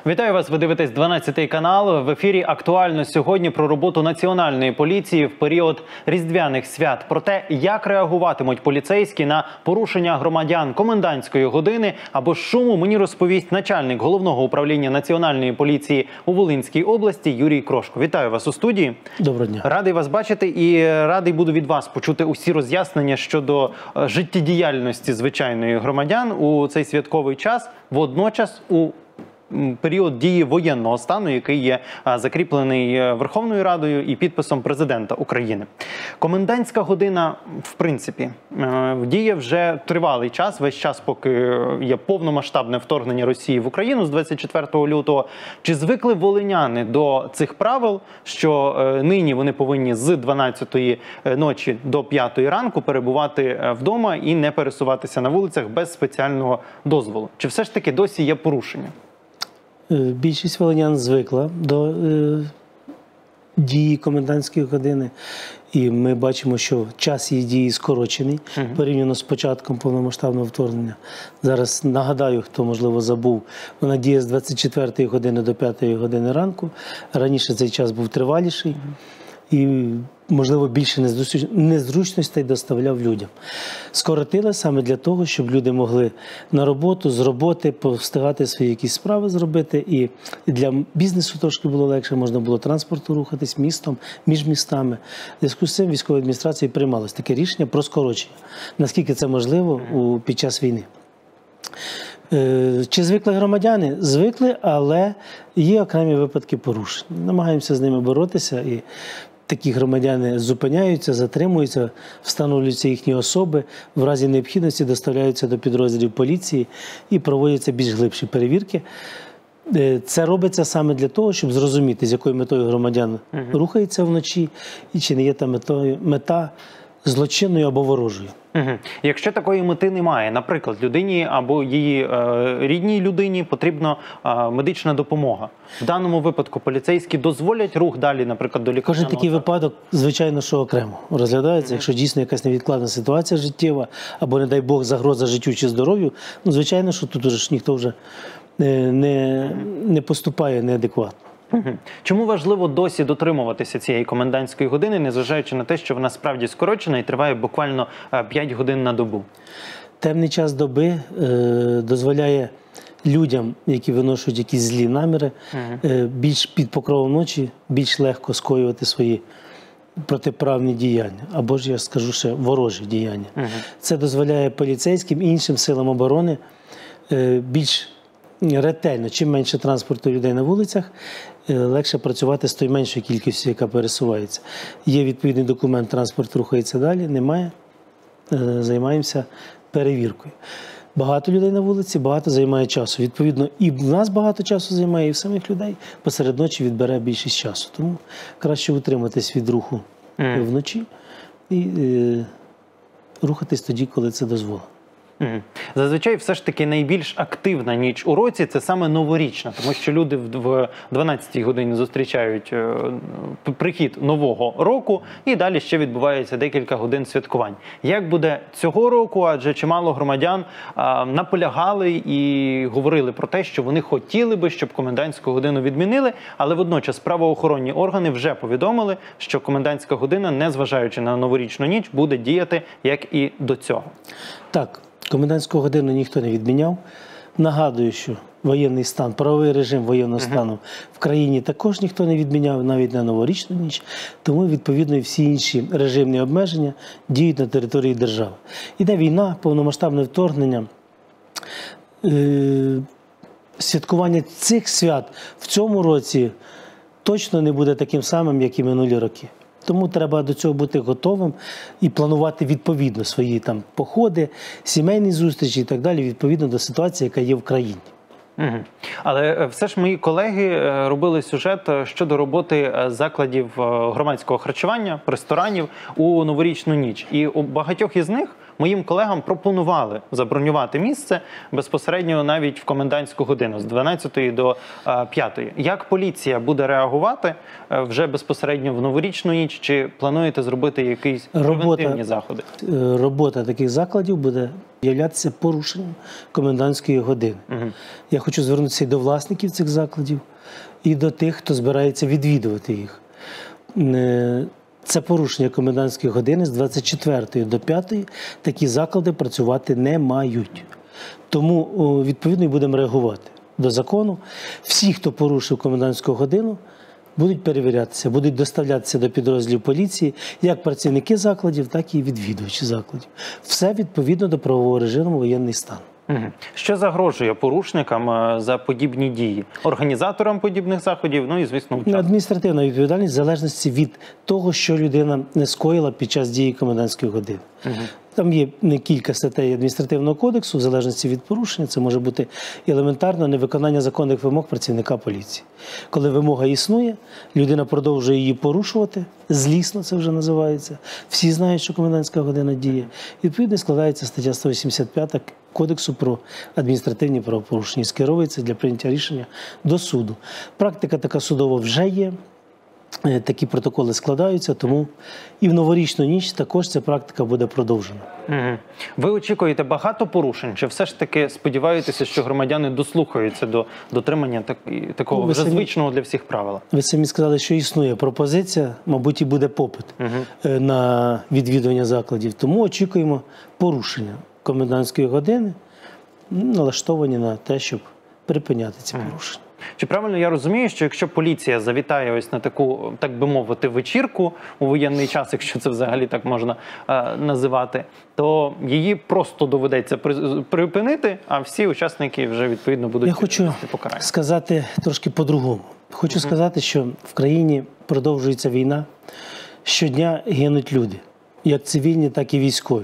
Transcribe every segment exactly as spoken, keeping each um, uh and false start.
Вітаю вас, ви дивитесь дванадцятий канал. В ефірі актуально сьогодні про роботу Національної поліції в період різдвяних свят. Про те, як реагуватимуть поліцейські на порушення громадян комендантської години або шуму, мені розповість начальник Головного управління Національної поліції у Волинській області Юрій Крошко. Вітаю вас у студії. Доброго дня. Радий вас бачити і радий буду від вас почути усі роз'яснення щодо життєдіяльності звичайної громадян у цей святковий час, водночас у період дії воєнного стану, який є закріплений Верховною Радою і підписом президента України. Комендантська година, в принципі, діє вже тривалий час, весь час, поки є повномасштабне вторгнення Росії в Україну з двадцять четвертого лютого. Чи звикли волиняни до цих правил, що нині вони повинні з дванадцятої ночі до п'ятої ранку перебувати вдома і не пересуватися на вулицях без спеціального дозволу? Чи все ж таки досі є порушення? Більшість волинян звикла до е, дії комендантської години, і ми бачимо, що час її дії скорочений, угу. порівняно з початком повномасштабного вторгнення. Зараз нагадаю, хто, можливо, забув, вона діє з двадцять четвертої години до п'ятої години ранку. Раніше цей час був триваліший. Угу. І, можливо, більше незручностей доставляв людям. Скоротили саме для того, щоб люди могли на роботу, з роботи, повстигати свої якісь справи зробити. І для бізнесу трошки було легше, можна було транспорту рухатись містом, між містами. В зв'язку з цим військовою адміністрацією приймалось таке рішення про скорочення. Наскільки це можливо у, під час війни. Чи звикли громадяни? Звикли, але є окремі випадки порушень. Намагаємося з ними боротися, і такі громадяни зупиняються, затримуються, встановлюються їхні особи, в разі необхідності доставляються до підрозділів поліції і проводяться більш глибші перевірки. Це робиться саме для того, щоб зрозуміти, з якою метою громадян угу. рухається вночі, і чи не є та метою, мета злочинною або ворожою. Угу. Якщо такої мети немає, наприклад, людині або її е, рідній людині потрібна е, медична допомога. В даному випадку поліцейські дозволять рух далі, наприклад, до лікарняного? Кожен такий випадок, звичайно, що окремо розглядається. Угу. Якщо дійсно якась невідкладна ситуація життєва, або, не дай Бог, загроза життю чи здоров'ю, ну, звичайно, що тут уже ж ніхто вже не, не, не поступає неадекватно. Угу. Чому важливо досі дотримуватися цієї комендантської години, незважаючи на те, що вона справді скорочена і триває буквально п'ять годин на добу? Темний час доби е, дозволяє людям, які виношують якісь злі наміри, угу. е, більш під покровом ночі, більш легко скоювати свої протиправні діяння, або ж, я скажу ще, ворожі діяння. Угу. Це дозволяє поліцейським і іншим силам оборони е, більш ретельно, чим менше транспорту людей на вулицях, легше працювати з тою меншою кількістю, яка пересувається. Є відповідний документ, транспорт рухається далі, немає, займаємося перевіркою. Багато людей на вулиці, багато займає часу. Відповідно, і в нас багато часу займає, і в самих людей посеред ночі відбере більшість часу. Тому краще утриматись від руху mm. вночі і е, рухатись тоді, коли це дозволено. Угу. Зазвичай все ж таки найбільш активна ніч у році – це саме новорічна, тому що люди в дванадцятій годині зустрічають прихід нового року і далі ще відбувається декілька годин святкувань. Як буде цього року, адже чимало громадян а, наполягали і говорили про те, що вони хотіли би, щоб комендантську годину відмінили, але водночас правоохоронні органи вже повідомили, що комендантська година, незважаючи на новорічну ніч, буде діяти як і до цього. Так. Комендантську годину ніхто не відміняв. Нагадую, що воєнний стан, правовий режим воєнного стану uh-huh. в країні також ніхто не відміняв, навіть на новорічну ніч. Тому, відповідно, і всі інші режимні обмеження діють на території держави. Іде війна, повномасштабне вторгнення. Е- святкування цих свят в цьому році точно не буде таким самим, як і минулі роки. Тому треба до цього бути готовим і планувати відповідно свої там походи, сімейні зустрічі і так далі, відповідно до ситуації, яка є в країні. Угу. Але все ж мої колеги робили сюжет щодо роботи закладів громадського харчування, ресторанів у новорічну ніч. І у багатьох із них моїм колегам пропонували забронювати місце безпосередньо навіть в комендантську годину з дванадцятої до п'ятої. Як поліція буде реагувати вже безпосередньо в новорічну ніч? Чи плануєте зробити якісь превентивні заходи? Робота таких закладів буде являтися порушенням комендантської години. Угу. Я хочу звернутися і до власників цих закладів, і до тих, хто збирається відвідувати їх. Це порушення комендантської години з двадцять четвертої до п'ятої. Такі заклади працювати не мають. Тому, відповідно, будемо реагувати до закону. Всі, хто порушив комендантську годину, будуть перевірятися, будуть доставлятися до підрозділів поліції, як працівники закладів, так і відвідувачі закладів. Все відповідно до правового режиму воєнний стан. Що загрожує порушникам за подібні дії? Організаторам подібних заходів, ну і, звісно, учасникам? Адміністративна відповідальність в залежності від того, що людина не скоїла під час дії комендантської години. Угу. Там є кілька статей адміністративного кодексу, в залежності від порушення. Це може бути елементарно невиконання законних вимог працівника поліції. Коли вимога існує, людина продовжує її порушувати, злісно це вже називається. Всі знають, що комендантська година діє. Відповідно, складається стаття сто вісімдесят п'ята Кодексу про адміністративні правопорушення і скеровується для прийняття рішення до суду. Практика така судова вже є. Такі протоколи складаються, тому і в новорічну ніч також ця практика буде продовжена. Угу. Ви очікуєте багато порушень? Чи все ж таки сподіваєтеся, що громадяни дослухаються до дотримання так, такого ви вже самі, звичного для всіх правила? Ви самі сказали, що існує пропозиція, мабуть, і буде попит угу. на відвідування закладів. Тому очікуємо порушення комендантської години, налаштовані на те, щоб припиняти ці угу. порушення. Чи правильно я розумію, що якщо поліція завітає ось на таку, так би мовити, вечірку у воєнний час, якщо це взагалі так можна е, називати, то її просто доведеться припинити, а всі учасники вже відповідно будуть покарання? Я хочу сказати трошки по-другому. Хочу uh-huh. сказати, що в країні продовжується війна, щодня гинуть люди, як цивільні, так і військові.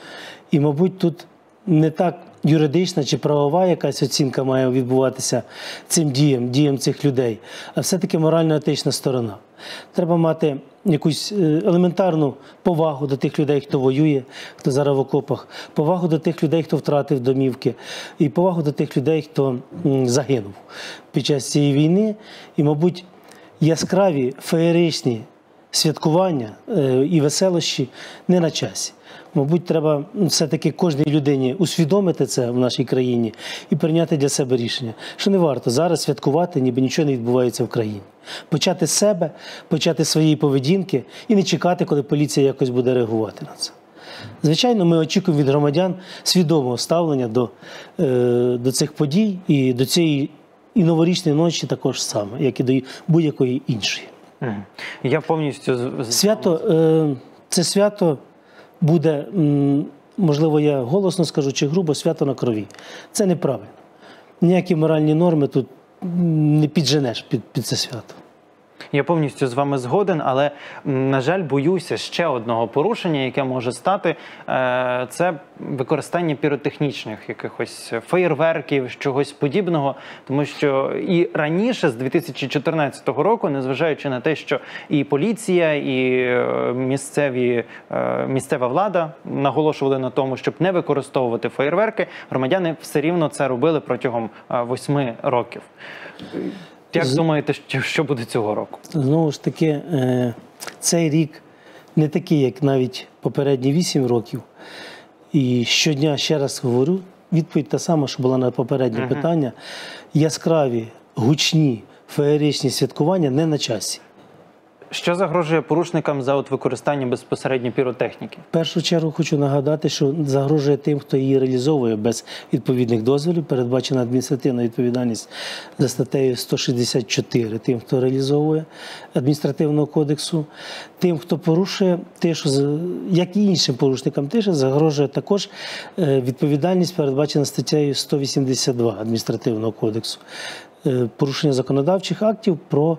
І, мабуть, тут не так юридична чи правова якась оцінка має відбуватися цим діям, діям цих людей, а все-таки морально-етична сторона. Треба мати якусь елементарну повагу до тих людей, хто воює, хто зараз в окопах, повагу до тих людей, хто втратив домівки, і повагу до тих людей, хто загинув під час цієї війни. І, мабуть, яскраві, феєричні святкування і веселощі не на часі. Мабуть, треба все-таки кожній людині усвідомити це в нашій країні і прийняти для себе рішення, що не варто зараз святкувати, ніби нічого не відбувається в країні. Почати з себе, почати з своєї поведінки і не чекати, коли поліція якось буде реагувати на це. Звичайно, ми очікуємо від громадян свідомого ставлення до, е, до цих подій і до цієї і новорічної ночі також саме, як і до будь-якої іншої. Я повністю... Свято, е, це свято буде, можливо, я голосно скажу, чи грубо, свято на крові. Це неправильно. Ніякі моральні норми тут не підженеш під, під це свято. Я повністю з вами згоден, але, на жаль, боюся ще одного порушення, яке може стати. Це використання піротехнічних якихось феєрверків, чогось подібного. Тому що і раніше, з дві тисячі чотирнадцятого року, незважаючи на те, що і поліція, і місцеві, місцева влада наголошували на тому, щоб не використовувати феєрверки, громадяни все рівно це робили протягом восьми років. Як думаєте, що буде цього року? Знову ж таки, цей рік не такий, як навіть попередні вісім років. І щодня, ще раз говорю, відповідь та сама, що була на попереднє uh-huh. питання. Яскраві, гучні, феєричні святкування не на часі. Що загрожує порушникам за от використання безпосередньо піротехніки? В першу чергу хочу нагадати, що загрожує тим, хто її реалізовує без відповідних дозволів. Передбачена адміністративна відповідальність за статтею сто шістдесят чотири тим, хто реалізовує адміністративного кодексу. Тим, хто порушує, теж, як і іншим порушникам, теж загрожує також відповідальність, передбачена статтею сто вісімдесят два адміністративного кодексу. Порушення законодавчих актів про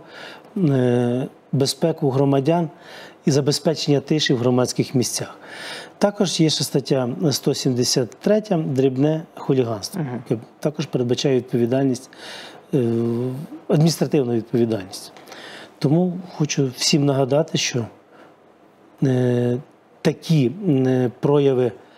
безпеку громадян і забезпечення тиші в громадських місцях. Також є ще стаття сто сімдесят три дрібне хуліганство, uh-huh. яке також передбачає відповідальність, адміністративну відповідальність. Тому хочу всім нагадати, що такі прояви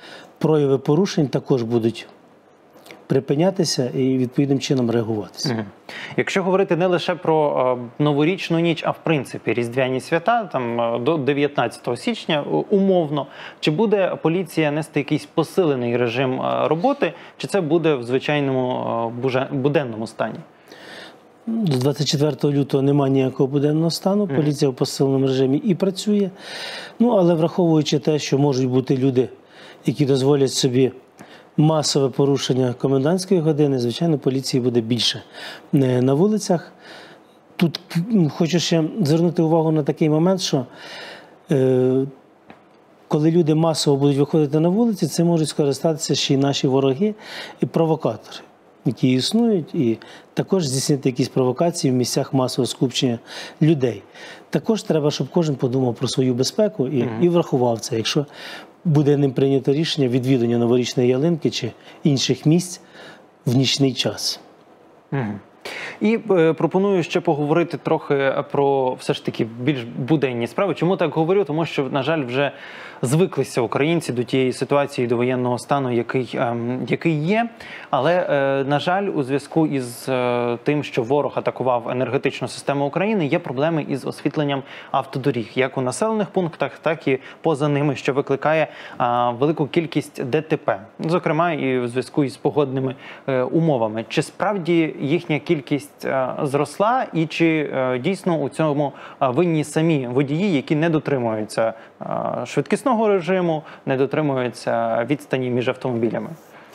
прояви порушень також будуть припинятися і відповідним чином реагуватися. Мгм. Якщо говорити не лише про е, новорічну ніч, а в принципі різдвяні свята, там е, до дев'ятнадцятого січня, е, умовно, чи буде поліція нести якийсь посилений режим е, роботи, чи це буде в звичайному е, буже- буденному стані? До двадцять четвертого лютого немає ніякого буденного стану, поліція в посиленому режимі і працює. Ну, але враховуючи те, що можуть бути люди, які дозволять собі масове порушення комендантської години, звичайно, поліції буде більше е, на вулицях. Тут м, хочу ще звернути увагу на такий момент, що е, коли люди масово будуть виходити на вулиці, це можуть скористатися ще й наші вороги і провокатори, які існують, і також здійснити якісь провокації в місцях масового скупчення людей. Також треба, щоб кожен подумав про свою безпеку і, і врахував це. Якщо буде ним прийнято рішення відвідання новорічної ялинки чи інших місць в нічний час. Мгм. І е, пропоную ще поговорити трохи про все ж таки більш буденні справи. Чому так говорю? Тому що, на жаль, вже звиклися українці до тієї ситуації, до воєнного стану, який, е, який є. Але, е, на жаль, у зв'язку із е, тим, що ворог атакував енергетичну систему України, є проблеми із освітленням автодоріг, як у населених пунктах, так і поза ними, що викликає е, велику кількість ДТП. Зокрема, і в зв'язку із погодними е, умовами. Чи справді їхня кількість е, зросла, і чи е, дійсно у цьому е, винні самі водії, які не дотримуються е, швидкісного режиму, не дотримуються відстані між автомобілями?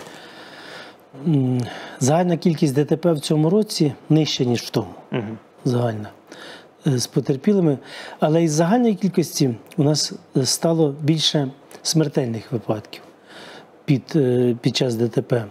М, Загальна кількість ДТП в цьому році нижча, ніж в тому. Угу. Загальна. Е, З потерпілими. Але із загальної кількості у нас е, стало більше смертельних випадків під, е, під час ДТП.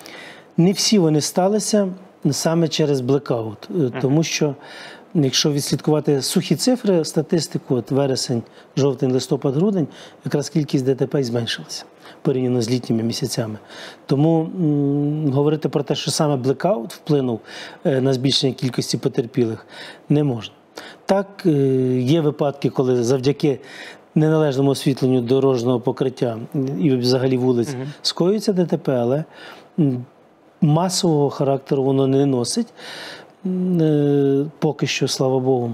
Не всі вони сталися саме через блекаут, е, тому що, якщо відслідкувати сухі цифри, статистику, от вересень, жовтень, листопад, грудень, якраз кількість ДТП і зменшилася порівняно з літніми місяцями. Тому м, говорити про те, що саме блекаут вплинув е, на збільшення кількості потерпілих, не можна. Так, е, є випадки, коли завдяки неналежному освітленню дорожнього покриття і взагалі вулиць Мгм. скоюється ДТП, але м, масового характеру воно не носить, м, е, поки що, слава Богу.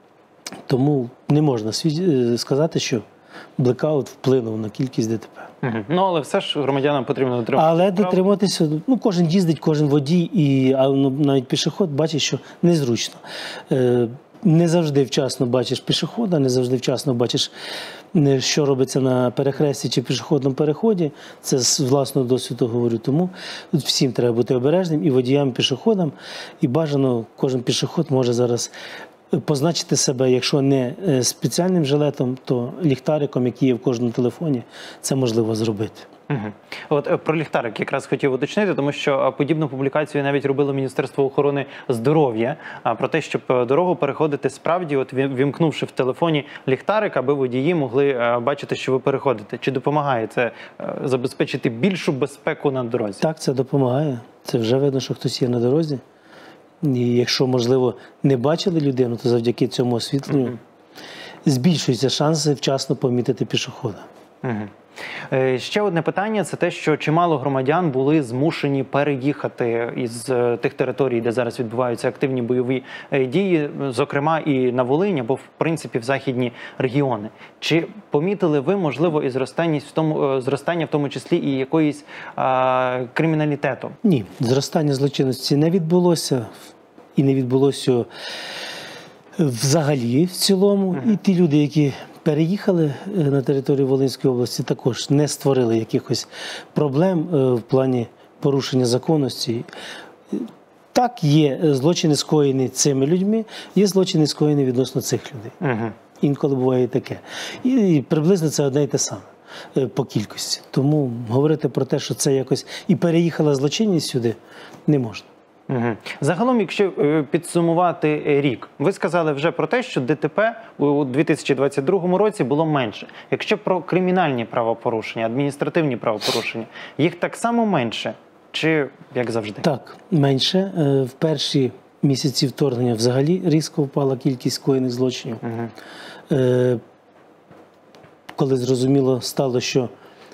Тому не можна сві- е, сказати, що блекаут вплинув на кількість ДТП. Угу. Ну, але все ж громадянам потрібно дотримуватися Але прав. дотримуватися, ну, кожен їздить, кожен водій, і а, ну, навіть пішохід бачить, що незручно. Е, не завжди вчасно бачиш пішохода, не завжди вчасно бачиш, е, що робиться на перехресті чи пішохідному переході. Це з власного досвіду говорю. Тому тут всім треба бути обережним, і водіям, і пішоходам. І бажано, кожен пішохід може зараз позначити себе, якщо не е, спеціальним жилетом, то ліхтариком, який є в кожному телефоні, це можливо зробити. Угу. От е, про ліхтарик якраз хотів уточнити, тому що е, подібну публікацію навіть робило Міністерство охорони здоров'я, а, про те, щоб е, дорогу переходити справді, от ві- вімкнувши в телефоні ліхтарик, аби водії могли е, бачити, що ви переходите. Чи допомагає це е, забезпечити більшу безпеку на дорозі? Так, це допомагає. Це вже видно, що хтось є на дорозі. І якщо, можливо, не бачили людину, то завдяки цьому освітленню Мгм. збільшуються шанси вчасно помітити пішохода. Угу. Е, Ще одне питання – це те, що чимало громадян були змушені переїхати із е, тих територій, де зараз відбуваються активні бойові е, дії, зокрема і на Волинь, або, в принципі, в західні регіони. Чи помітили ви, можливо, і зростання в тому, е, зростання в тому числі і якоїсь е, криміналітету? Ні, зростання злочинності не відбулося і не відбулося взагалі в цілому. І ті люди, які переїхали е, на територію Волинської області, також не створили якихось проблем е, в плані порушення законності. Так, є злочини скоєні цими людьми, є злочини скоєні відносно цих людей. Угу. Інколи буває і таке. І приблизно це одне й те саме е, по кількості. Тому говорити про те, що це якось і переїхала злочинність сюди, не можна. Угу. Загалом, якщо е, підсумувати е, рік, ви сказали вже про те, що ДТП у дві тисячі двадцять другому році було менше. Якщо про кримінальні правопорушення, адміністративні правопорушення, їх так само менше, чи як завжди? Так, менше. Е, В перші місяці вторгнення взагалі різко впала кількість скоєних злочинів. Угу. Е, Коли зрозуміло стало, що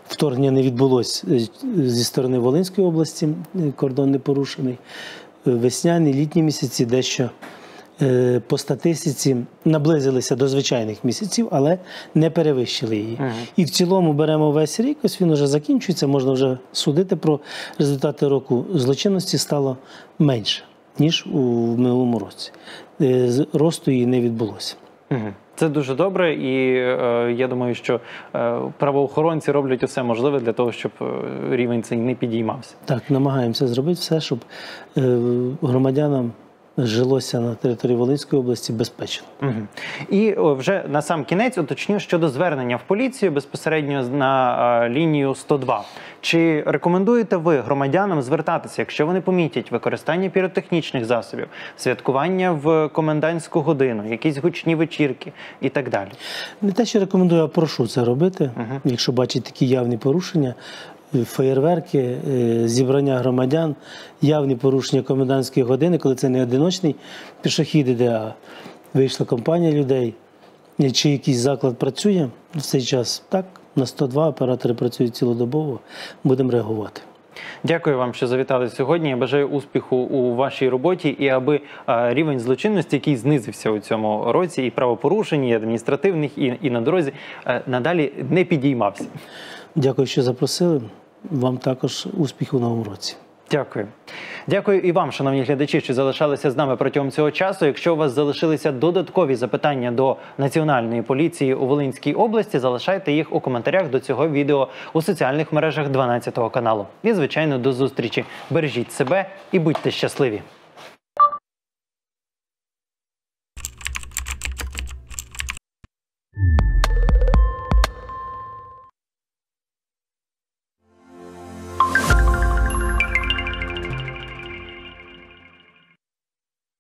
вторгнення не відбулося зі сторони Волинської області, кордон не порушений. Весняні, літні місяці дещо е, по статистиці наблизилися до звичайних місяців, але не перевищили її. Ага. І в цілому беремо весь рік, ось він вже закінчується, можна вже судити про результати року. Злочинності стало менше, ніж у минулому році. Е, росту її не відбулося. Угу. Це дуже добре, і е, я думаю, що е, правоохоронці роблять усе можливе для того, щоб е, рівень цей не підіймався. Так, намагаємося зробити все, щоб е, громадянам жилося на території Волинської області безпечно. Угу. І о, вже на сам кінець уточню щодо звернення в поліцію безпосередньо на а, лінію сто два. Чи рекомендуєте ви громадянам звертатися, якщо вони помітять використання піротехнічних засобів, святкування в комендантську годину, якісь гучні вечірки і так далі? Не те, що рекомендую, а прошу це робити, угу. якщо бачать такі явні порушення. Феєрверки, зібрання громадян, явні порушення комендантської години, коли це не одиночний пішохід іде, а вийшла компанія людей, чи якийсь заклад працює в цей час, так, на сто два оператори працюють цілодобово, будемо реагувати. Дякую вам, що завітали сьогодні. Я бажаю успіху у вашій роботі і аби рівень злочинності, який знизився у цьому році, і правопорушень, і адміністративних, і, і на дорозі, надалі не підіймався. Дякую, що запросили. Вам також успіхів у новому році. Дякую. Дякую і вам, шановні глядачі, що залишалися з нами протягом цього часу. Якщо у вас залишилися додаткові запитання до Національної поліції у Волинській області, залишайте їх у коментарях до цього відео у соціальних мережах дванадцятого каналу. І, звичайно, до зустрічі. Бережіть себе і будьте щасливі!